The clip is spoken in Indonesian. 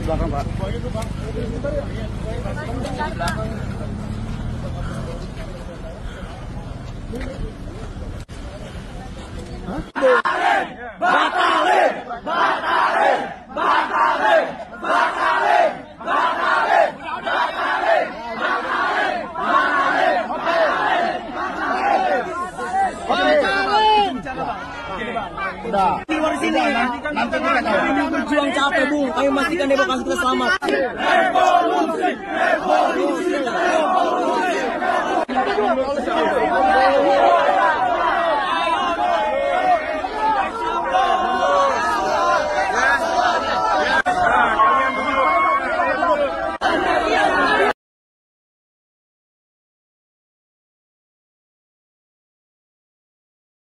belakang, Pak. Udah. Di luar sini. Nanti kita tahu. Berjuang capek, Bung. Ayo pastikan demokrasi kita selamat. Revolusi, revolusi, revolusi.